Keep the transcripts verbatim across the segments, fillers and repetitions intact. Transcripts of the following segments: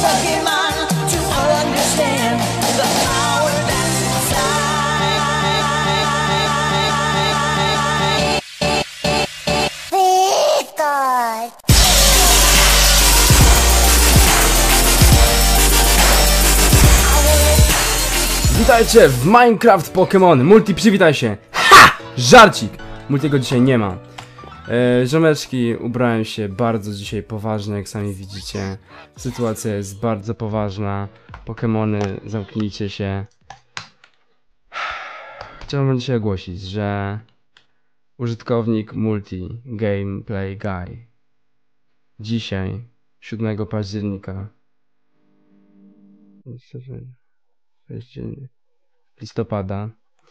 Pokemon to understand the power that's inside. Victor! Witajcie w Minecraft Pokémon Multi, przywitaj się! Ha! Żarcik! Multiego dzisiaj nie ma. E, ziomeczki, ubrałem się bardzo dzisiaj poważnie, jak sami widzicie. Sytuacja jest bardzo poważna. Pokémony, zamknijcie się. Chciałbym dzisiaj ogłosić, że użytkownik Multi Gameplay Guy dzisiaj, siódmego października listopada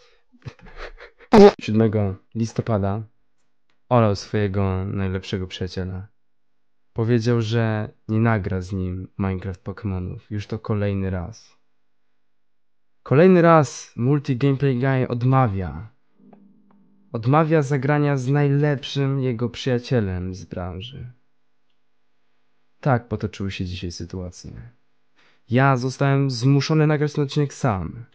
siódmego listopada olał swojego najlepszego przyjaciela. Powiedział, że nie nagra z nim Minecraft Pokémonów. Już to kolejny raz. Kolejny raz Multi Gameplay Guy odmawia. Odmawia zagrania z najlepszym jego przyjacielem z branży. Tak potoczyły się dzisiaj sytuacje. Ja zostałem zmuszony nagrać ten odcinek sam.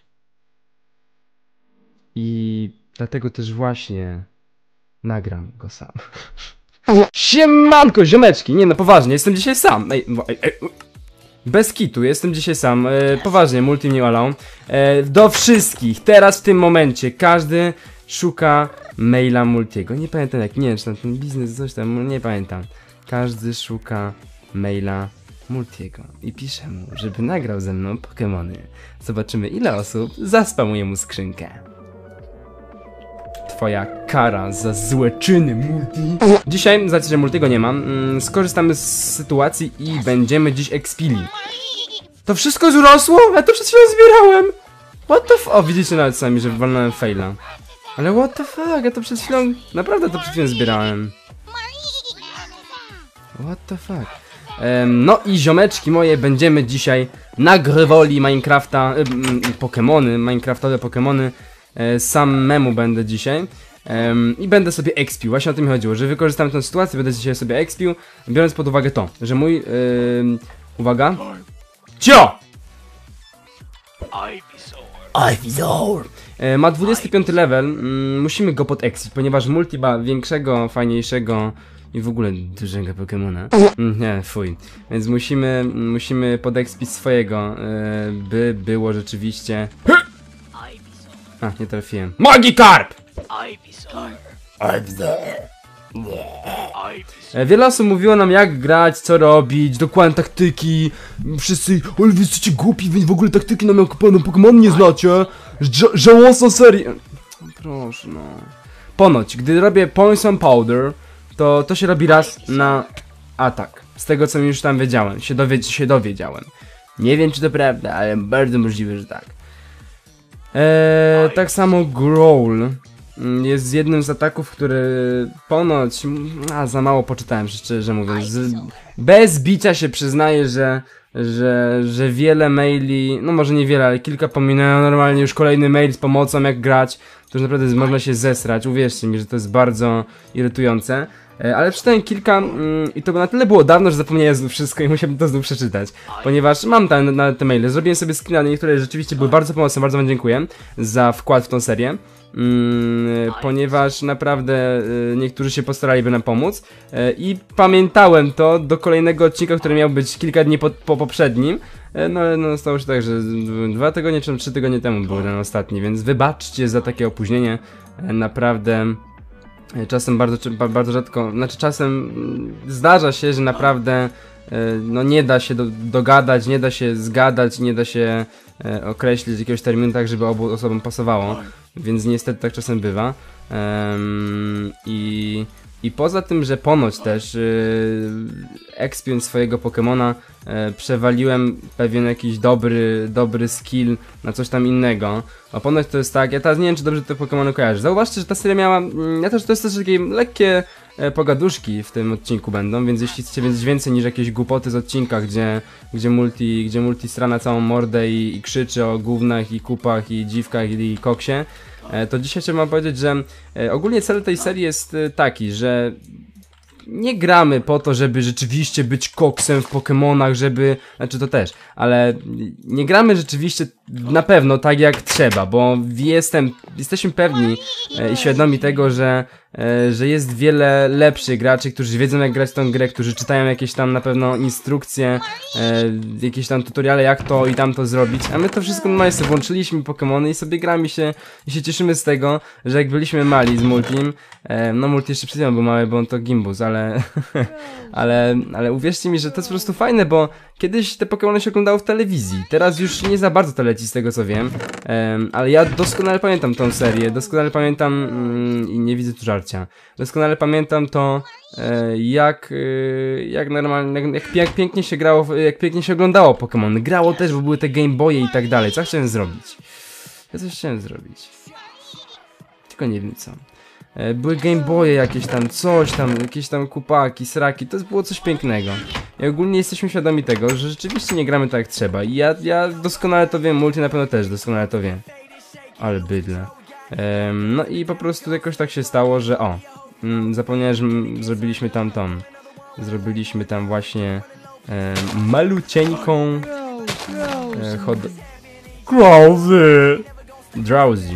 I dlatego też właśnie nagram go sam. Siemanko, ziomeczki! Nie no, poważnie, jestem dzisiaj sam. Ej, ej, ej. Bez kitu, jestem dzisiaj sam. E, poważnie, Multi mnie olał. E, do wszystkich, teraz w tym momencie, każdy szuka maila Multiego. Nie pamiętam jak, nie wiem, czy tam ten biznes, coś tam, nie pamiętam. Każdy szuka maila Multiego i pisze mu, żeby nagrał ze mną Pokémony. Zobaczymy, ile osób zaspamuje mu skrzynkę. Twoja kara za złe czyny, Multi. Dzisiaj, z racji, że Multiego nie mam, mm, skorzystamy z sytuacji i będziemy dziś expili. To wszystko zrosło? Ja to przed chwilą zbierałem. What the f... O, widzicie nawet sami, że wywalnąłem faila. Ale what the fuck, ja to przed chwilą... Naprawdę to przed chwilą zbierałem. What the fuck. Um, no i ziomeczki moje, będziemy dzisiaj nagrywali Minecrafta, y, y, Pokémony, Minecraftowe Pokémony. Y, samemu będę dzisiaj. Um, I będę sobie expił, właśnie o tym mi chodziło, że wykorzystam tę sytuację, będę dzisiaj sobie expił, biorąc pod uwagę to, że mój... Yy, uwaga. Cio! Ivysaur! Yy, ma dwudziesty piąty level, yy, musimy go pod expić, ponieważ Multi ma większego, fajniejszego i w ogóle dużego Pokemona. Nie, fuj. Więc musimy, musimy podekspić swojego, yy, by było rzeczywiście... A, nie trafiłem. Magikarp! E, Wiele osób mówiło nam, jak grać, co robić, dokładne taktyki. Wszyscy, ale wy jesteście głupi, wy w ogóle taktyki nam jak panem Pokemon nie znacie. Ża żałosna seria. Proszę no. Ponoć, gdy robię Poison Powder, to to się robi raz na atak. Z tego co już tam wiedziałem, się, dowie się dowiedziałem. Nie wiem czy to prawda, ale bardzo możliwe, że tak. Eee, tak samo Growl jest jednym z ataków, który ponoć... A, za mało poczytałem, szczerze mówiąc. Z, bez bicia się przyznaję, że, że, że wiele maili... No może nie wiele, ale kilka pominąłem. Normalnie już kolejny mail z pomocą, jak grać. To już naprawdę można się zesrać. Uwierzcie mi, że to jest bardzo irytujące. Ale przeczytałem kilka mm, i to na tyle było dawno, że zapomniałem znów wszystko i musiałem to znów przeczytać. Ponieważ mam tam na te maile, zrobiłem sobie screena, niektóre rzeczywiście były bardzo pomocne, bardzo wam dziękuję za wkład w tą serię. Mm, ponieważ naprawdę y, niektórzy się postaraliby nam pomóc. Y, I pamiętałem to do kolejnego odcinka, który miał być kilka dni po, po poprzednim. Y, no ale no, stało się tak, że dwa tygodnie czy trzy tygodnie temu był ten ostatni, więc wybaczcie za takie opóźnienie. Y, naprawdę... Czasem bardzo, bardzo rzadko, znaczy czasem zdarza się, że naprawdę no nie da się do, dogadać, nie da się zgadać, nie da się e, określić jakiegoś terminu tak, żeby obu osobom pasowało, więc niestety tak czasem bywa. Ehm, i, I poza tym, że ponoć też yy, expiąc swojego Pokemona yy, przewaliłem pewien jakiś dobry, dobry skill na coś tam innego. A ponoć to jest tak, ja teraz nie wiem czy dobrze te Pokemony kojarzę. Zauważcie, że ta seria miała, yy, ja też, to jest też takie lekkie yy, pogaduszki w tym odcinku będą, więc jeśli chcecie wiedzieć więcej niż jakieś głupoty z odcinka, gdzie, gdzie multi, gdzie multi strana całą mordę i, i krzyczy o gównach i kupach i dziwkach i, i koksie, to dzisiaj chciałbym powiedzieć, że ogólnie cel tej serii jest taki, że nie gramy po to, żeby rzeczywiście być koksem w Pokemonach, żeby... Znaczy to też, ale nie gramy rzeczywiście na pewno tak jak trzeba, bo jestem, jesteśmy pewni e, i świadomi tego, że, e, że jest wiele lepszych graczy, którzy wiedzą jak grać w tą grę, którzy czytają jakieś tam na pewno instrukcje, e, jakieś tam tutoriale jak to i tam to zrobić, a my to wszystko normalnie sobie włączyliśmy Pokemony i sobie gramy się i się cieszymy z tego, że jak byliśmy mali z Multim, e, no Multi jeszcze przed chwilą był mały, bo on to Gimbus, ale, ale, ale uwierzcie mi, że to jest po prostu fajne, bo kiedyś te Pokemony się oglądało w telewizji, teraz już nie za bardzo to leci z tego co wiem, um, ale ja doskonale pamiętam tą serię, doskonale pamiętam mm, i nie widzę tu żarcia, doskonale pamiętam to e, jak, e, jak normalnie, jak, jak pięknie się grało, jak pięknie się oglądało Pokemony, grało też, bo były te Game Boye i tak dalej, co chciałem zrobić? Ja coś chciałem zrobić, tylko nie wiem co. Były Game Boye jakieś tam, coś tam, jakieś tam kupaki, sraki, to było coś pięknego. I ogólnie jesteśmy świadomi tego, że rzeczywiście nie gramy tak jak trzeba. I ja, ja doskonale to wiem, Multi na pewno też doskonale to wie. Ale bydle. Um, no i po prostu jakoś tak się stało, że o, mm, zapomniałem, że zrobiliśmy tam tą. Zrobiliśmy tam właśnie um, malucieńką e, hot... Drowsy! Drowsy.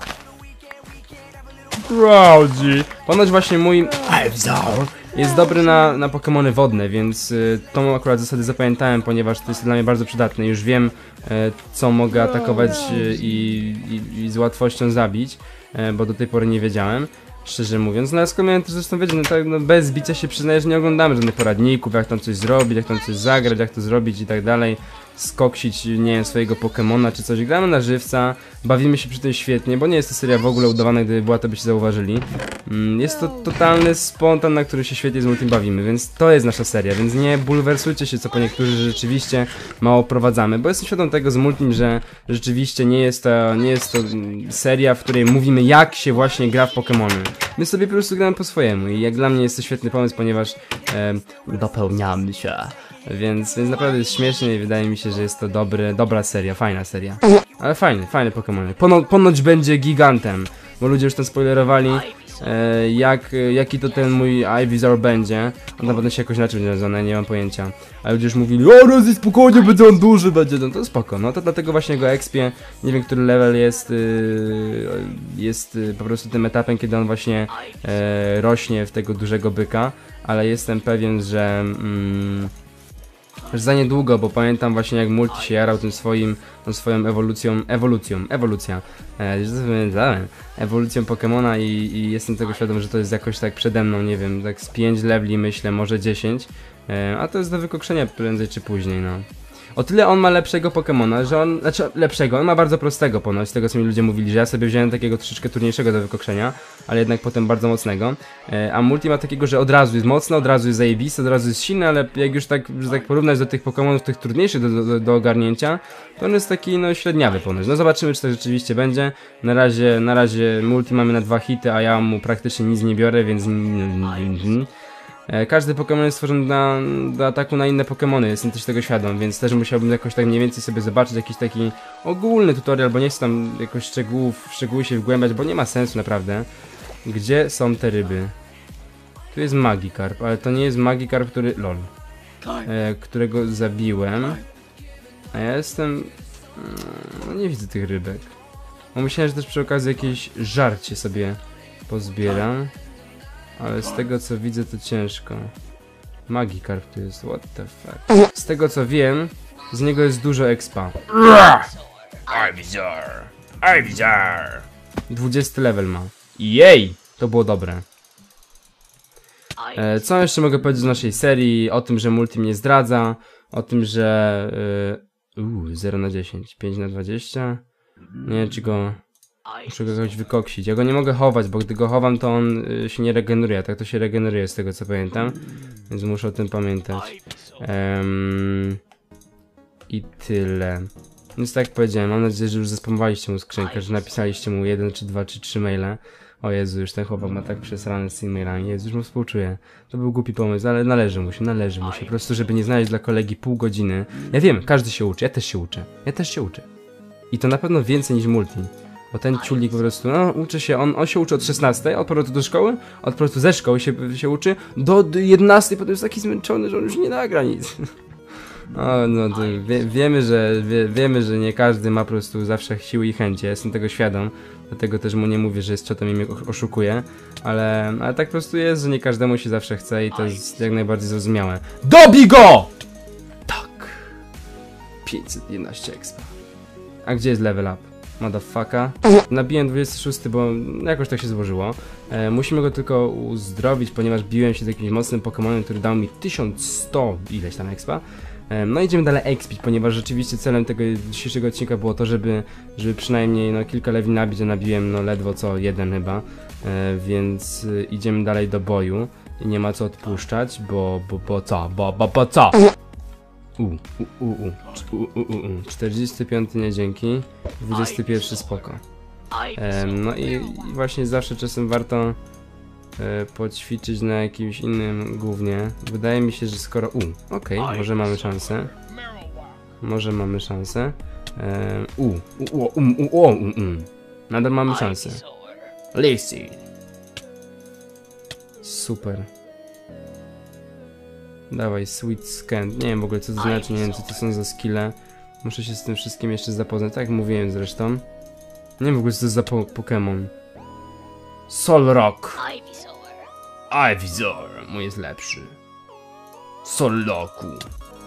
Drowsy. Ponoć właśnie mój Ivysaur jest dobry na, na Pokemony wodne, więc y, tą akurat zasady zapamiętałem, ponieważ to jest dla mnie bardzo przydatne. Już wiem, y, co mogę atakować y, i, i, i z łatwością zabić, y, bo do tej pory nie wiedziałem. Szczerze mówiąc, no ale skoro miałem też zresztą wiedzieć, no tak no, bez bicia się przyznaję, że nie oglądamy żadnych poradników, jak tam coś zrobić, jak tam coś zagrać, jak to zrobić i tak dalej. Skoksić, nie wiem, swojego Pokemona czy coś. Gramy na żywca, bawimy się przy tym świetnie, bo nie jest to seria w ogóle udawana, gdyby była, to byście zauważyli. Jest to totalny spontan, na który się świetnie z Multim bawimy, więc to jest nasza seria, więc nie bulwersujcie się co po niektórzy, że rzeczywiście mało prowadzamy, bo jestem świadom tego z Multim, że rzeczywiście nie jest to, nie jest to seria, w której mówimy jak się właśnie gra w Pokemony. My sobie po prostu gramy po swojemu i jak dla mnie jest to świetny pomysł, ponieważ e, dopełniamy się. Więc, więc naprawdę jest śmiesznie i wydaje mi się, że jest to dobry, dobra seria, fajna seria. Ale fajny, fajny Pokémon. Pono, ponoć będzie gigantem, bo ludzie już tam spoilerowali, e, jak, jaki to ten mój Ivysaur będzie. On na pewno się jakoś inaczej będzie nazwany, nie mam pojęcia. Ale ludzie już mówili, o Rozy, spokojnie, będzie on duży, będzie, no to spoko. No to dlatego właśnie go expię, nie wiem który level jest, y, jest y, po prostu tym etapem, kiedy on właśnie y, rośnie w tego dużego byka. Ale jestem pewien, że... Mm, że za niedługo, bo pamiętam właśnie jak Multi się jarał tym swoim, tą swoją ewolucją, ewolucją, ewolucja, e, ewolucją Pokemona i, i jestem tego świadom, że to jest jakoś tak przede mną, nie wiem, tak z pięć leveli myślę, może dziesięć, e, a to jest do wykokszenia prędzej czy później, no. O tyle on ma lepszego Pokemona, że on, znaczy lepszego, on ma bardzo prostego ponoć, z tego co mi ludzie mówili, że ja sobie wziąłem takiego troszeczkę trudniejszego do wykokszenia, ale jednak potem bardzo mocnego, e, a Multi ma takiego, że od razu jest mocny, od razu jest zajebisty, od razu jest silny, ale jak już tak, że tak porównać do tych Pokemonów, tych trudniejszych do, do, do ogarnięcia, to on jest taki no średniawy ponoć. No zobaczymy, czy to rzeczywiście będzie. Na razie, na razie Multi mamy na dwa hity, a ja mu praktycznie nic nie biorę, więc... Każdy Pokémon jest stworzony na, do ataku na inne Pokémony, jestem też tego świadom, więc też musiałbym jakoś tak mniej więcej sobie zobaczyć jakiś taki ogólny tutorial, bo nie chcę tam jakoś szczegółów, szczegóły się wgłębiać, bo nie ma sensu naprawdę. Gdzie są te ryby? Tu jest Magikarp, ale to nie jest Magikarp, który... lol. E, którego zabiłem. A ja jestem... No nie widzę tych rybek. Bo myślałem, że też przy okazji jakieś żarcie sobie pozbieram. Ale z tego co widzę to ciężko. Magikarp to jest, what the fuck. Z tego co wiem, z niego jest dużo expa. Ivysaur! Ivysaur! dwudziesty level ma. Jej! To było dobre. E, co jeszcze mogę powiedzieć z naszej serii? O tym, że Multi mnie zdradza. O tym, że... Yy, uu, zero na dziesięć. pięć na dwadzieścia. Nie wiem, czy go... Muszę go jakoś wykoksić. Ja go nie mogę chować, bo gdy go chowam, to on y, się nie regeneruje. Tak to się regeneruje z tego co pamiętam. Więc muszę o tym pamiętać. Um, I tyle. Więc tak jak powiedziałem, mam nadzieję, że już zespamowaliście mu skrzynkę, że napisaliście mu jeden, czy dwa, czy trzy maile. O Jezu, już ten chłopak ma tak przesrane z tymi mailami. Jezu, już mu współczuję. To był głupi pomysł, ale należy mu się, należy mu się. Po prostu, żeby nie znaleźć dla kolegi pół godziny. Ja wiem, każdy się uczy, ja też się uczę. Ja też się uczę. I to na pewno więcej niż Multi. Bo ten ciulik po prostu, no, uczy się, on, on się uczy od szesnastej, od powrotu do szkoły, od powrotu ze szkoły się, się uczy, do jedenastej, potem jest taki zmęczony, że on już nie nagra nic. O, no to wie, wiemy, że wie, wiemy, że nie każdy ma po prostu zawsze siły i chęci, ja jestem tego świadom, dlatego też mu nie mówię, że jest ciotem i mnie oszukuje, ale, ale tak po prostu jest, że nie każdemu się zawsze chce i to jest jak najbardziej zrozumiałe. Dobij go! Tak. pięćset jedenaście expa. A gdzie jest level up? Motherfucka. Nabiłem dwudziesty szósty, bo jakoś tak się złożyło. E, musimy go tylko uzdrowić, ponieważ biłem się z jakimś mocnym Pokemonem, który dał mi tysiąc sto ileś tam expa. E, no idziemy dalej expić, ponieważ rzeczywiście celem tego dzisiejszego odcinka było to, żeby, żeby przynajmniej no, kilka leveli nabić, a nabiłem no ledwo co jeden chyba. E, więc y, idziemy dalej do boju i nie ma co odpuszczać, bo, bo, bo co, bo, bo, bo co? U, u, u, u, u, u, u, u. czterdziesty piąty nie dzięki, dwudziesty pierwszy spoko. Ehm, no i, i właśnie zawsze czasem warto e, poćwiczyć na jakimś innym głównie. Wydaje mi się, że skoro... U, okej, okay, może mamy szansę. Może mamy szansę. Ehm, u, u, u, um, u, u, um, um. Nadal mamy szansę. Lacey. Super. Dawaj, Sweet Scan. Nie wiem w ogóle co to znaczy, nie wiem co to są za skille. Muszę się z tym wszystkim jeszcze zapoznać, tak jak mówiłem zresztą. Nie wiem w ogóle co to za po Pokémon. Solrock. Ivysaur. Mój jest lepszy. Solroku.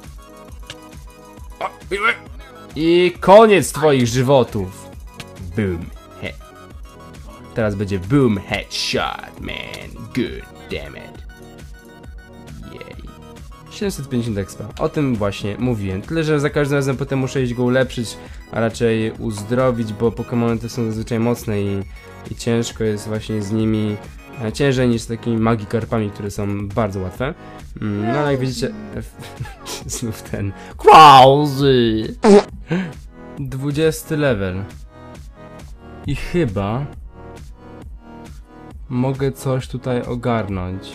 I koniec twoich żywotów. Boom. He. Teraz będzie boom headshot, man. Good damn it. siedemset pięćdziesiąt expa. O tym właśnie mówiłem. Tyle, że za każdym razem potem muszę iść go ulepszyć, a raczej uzdrowić, bo Pokémony te są zazwyczaj mocne i, i ciężko jest właśnie z nimi, e, ciężej niż z takimi Magikarpami, które są bardzo łatwe. Mm, no ale jak widzicie, znów ten Krauzy! dwudziesty level. I chyba mogę coś tutaj ogarnąć.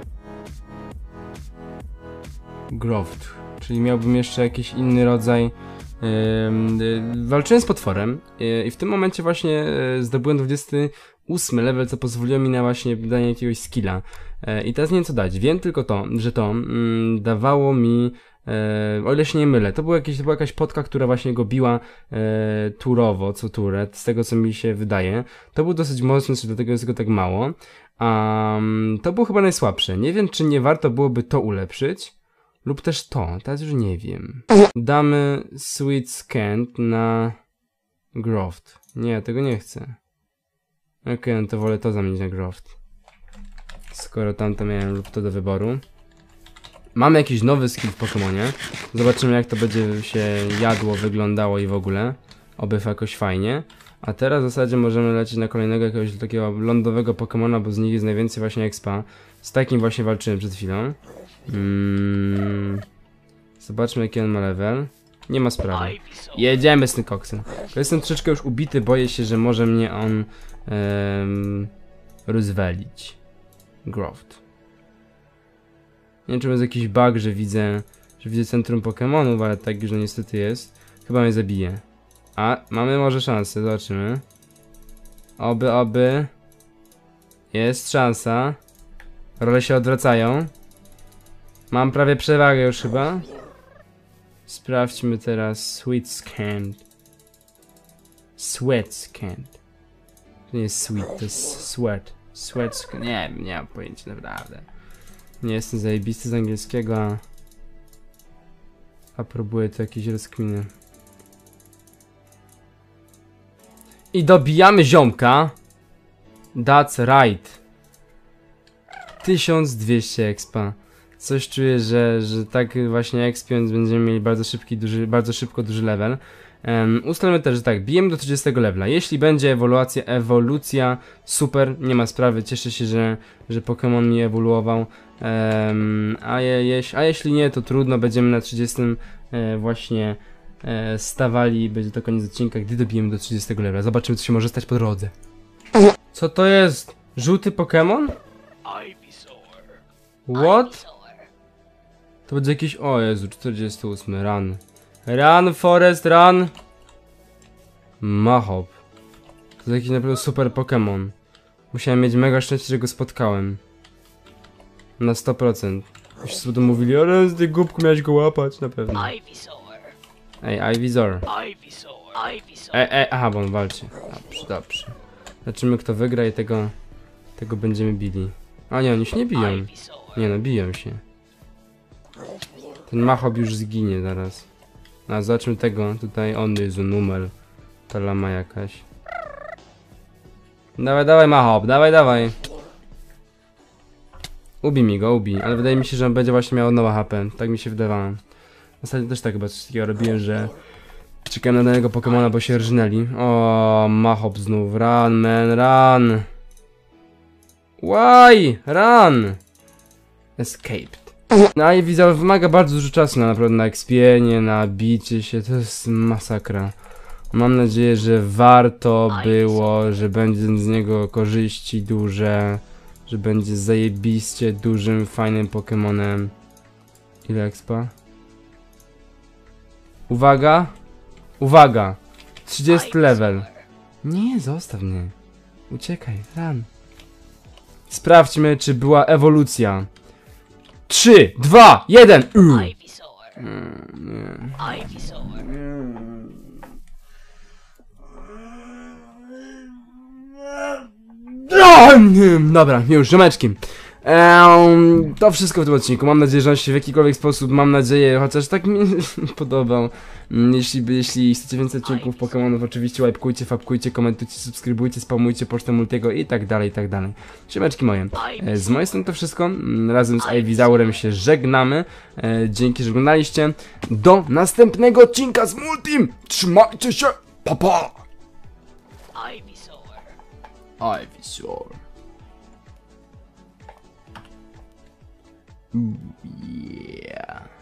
Growth, czyli miałbym jeszcze jakiś inny rodzaj. Yy, yy, walczyłem z potworem yy, i w tym momencie właśnie yy, zdobyłem dwudziesty ósmy level, co pozwoliło mi na właśnie danie jakiegoś skilla. Yy, I teraz nie wiem co dać. Wiem tylko to, że to yy, dawało mi, yy, o ile się nie mylę, to, było jakieś, to była jakaś potka, która właśnie go biła yy, turowo, co turę, z tego co mi się wydaje. To był dosyć mocny, dlatego jest go tak mało. Um, to było chyba najsłabsze. Nie wiem, czy nie warto byłoby to ulepszyć. Lub też to, teraz już nie wiem. Damy Sweet Scan na Growth. Nie, tego nie chcę. Okej, okay, no to wolę to zamienić na Growth. Skoro tamto miałem lub to do wyboru. Mamy jakiś nowy skill w Pokemonie. Zobaczymy jak to będzie się jadło, wyglądało i w ogóle. Oby jakoś fajnie. A teraz w zasadzie możemy lecieć na kolejnego jakiegoś takiego lądowego Pokemona, bo z nich jest najwięcej właśnie expa. Z takim właśnie walczyłem przed chwilą. Mm. Zobaczmy jaki on ma level. Nie ma sprawy. Jedziemy z tym koksem. Jestem troszeczkę już ubity, boję się, że może mnie on um, rozwalić. Growth. Nie wiem czy to jest jakiś bug, że widzę, że widzę centrum Pokemonów, ale tak już no niestety jest. Chyba mnie zabije. A, mamy może szansę, zobaczymy. Oby, oby. Jest szansa. Role się odwracają. Mam prawie przewagę już chyba. Sprawdźmy teraz Sweet Scan. Sweat Scan. To nie jest sweet, to jest sweat. Sweat Scan. Nie wiem, nie mam pojęcia naprawdę. Nie jestem zajebisty z angielskiego, a... a próbuję tu jakieś rozkminy. I dobijamy ziomka. That's right. tysiąc dwieście expa. Coś czuję, że, że tak właśnie expiąc będziemy mieli bardzo szybki, duży, bardzo szybko duży level. Um, ustalmy też, że tak, bijemy do trzydziestego levela. Jeśli będzie ewolucja, ewolucja, super, nie ma sprawy, cieszę się, że, że Pokémon mi ewoluował. Um, a, je, jeś, a jeśli nie, to trudno, będziemy na trzydziestym e, właśnie e, stawali, będzie to koniec odcinka, gdy dobijemy do trzydziestego levela. Zobaczymy, co się może stać po drodze. Co to jest? Żółty Pokémon? What? To będzie jakiś... O Jezu, czterdziesty ósmy, run. Run, Forest, run! Machop. jest jakiś naprawdę super Pokémon. Musiałem mieć mega szczęście, że go spotkałem. Na sto procent. Wszyscy potem mówili, ale z tej głupku miałeś go łapać, na pewno. Ej, Ivysaur. Ej, ej, aha, bo on walczy. Dobrze, dobrze. Zobaczymy, kto wygra i tego... Tego będziemy bili. A nie, oni się nie biją. Nie no, biją się. Ten Machop już zginie zaraz. A zobaczmy tego, tutaj on jest numer. Ta lama jakaś. Dawaj, dawaj Machop, dawaj, dawaj. Ubij mi go, ubij, ale wydaje mi się, że on będzie właśnie miał nowe H P. Tak mi się wydawało. Ostatnio też tak chyba coś takiego robiłem, że czekałem na danego Pokemona, bo się rżnęli. O, Machop znów. Run, man, run. Why? Run! Escaped. No i Ivysaur wymaga bardzo dużo czasu na naprawdę na ekspienie, na bicie się, to jest masakra. Mam nadzieję, że warto było, że będzie z niego korzyści duże, że będzie zajebiście dużym, fajnym Pokemonem. Ile expa? Uwaga! Uwaga! trzydziesty level. Nie, zostaw mnie. Uciekaj, run. Sprawdźmy, czy była ewolucja. trzy, dwa, jeden! Dobra, już, ziomeczki. Um, to wszystko w tym odcinku. Mam nadzieję, że on się w jakikolwiek sposób, mam nadzieję, chociaż tak mi podobał. Jeśli, jeśli chcecie więcej odcinków Pokemonów, oczywiście łapkujcie, fabkujcie, komentujcie, subskrybujcie, spamujcie pocztę Multiego i tak dalej, i tak dalej. Ziomeczki moje. Z mojej strony to wszystko. Razem z Ivysaurem się żegnamy. Dzięki, że oglądaliście. Do następnego odcinka z Multim. Trzymajcie się. Pa, pa. Ivysaur. Yeah.